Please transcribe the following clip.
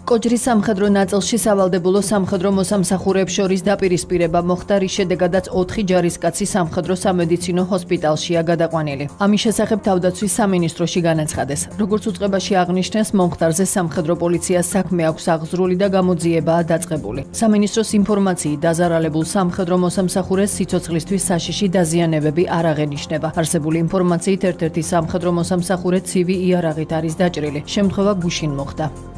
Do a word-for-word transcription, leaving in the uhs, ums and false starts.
კოჯრის სამხედრო ნაწილში სავალდებულო სამხედრო მოსამსახურეებს შორის დაპირისპირება მოხდა, რის შედეგადაც ოთხი ჯარისკაცი სამხედრო სამედიცინო ჰოსპიტალშია გადაყვანილი. ამის შესახებ თავდაცვის სამინისტროში განაცხადეს. როგორც უწყებაში აღნიშნეს, მომხდარზე სამხედრო პოლიციას საქმე აქვს აღზრული და გამოძიებაა დაწყებული. სამინისტროს ინფორმაციით დაზარალებულ სამხედრო მოსამსახურეს სიცოცხლისთვის საშიში დაზიანებები არ აღენიშნება. არსებული ინფორმაციით ერთ-ერთი სამხედრო მოსამსახურე ცივი იარაღით არის დაჭრილი. შემთხვევა გუშინ მოხდა.